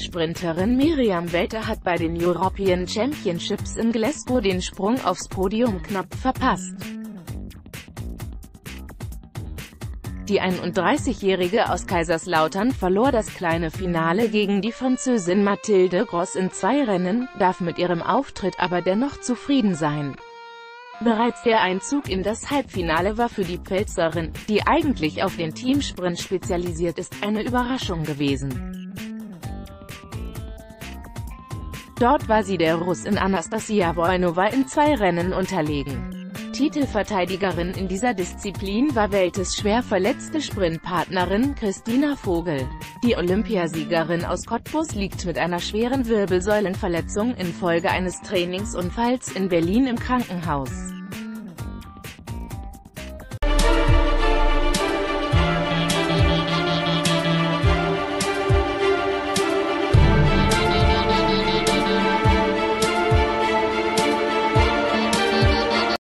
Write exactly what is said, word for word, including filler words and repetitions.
Sprinterin Miriam Welter hat bei den European Championships in Glasgow den Sprung aufs Podium knapp verpasst. Die einunddreißigjährige aus Kaiserslautern verlor das kleine Finale gegen die Französin Mathilde Gross in zwei Rennen, darf mit ihrem Auftritt aber dennoch zufrieden sein. Bereits der Einzug in das Halbfinale war für die Pfälzerin, die eigentlich auf den Teamsprint spezialisiert ist, eine Überraschung gewesen. Dort war sie der Russin Anastasia Voinova in zwei Rennen unterlegen. Titelverteidigerin in dieser Disziplin war Weltes schwer verletzte Sprintpartnerin Christina Vogel. Die Olympiasiegerin aus Cottbus liegt mit einer schweren Wirbelsäulenverletzung infolge eines Trainingsunfalls in Berlin im Krankenhaus.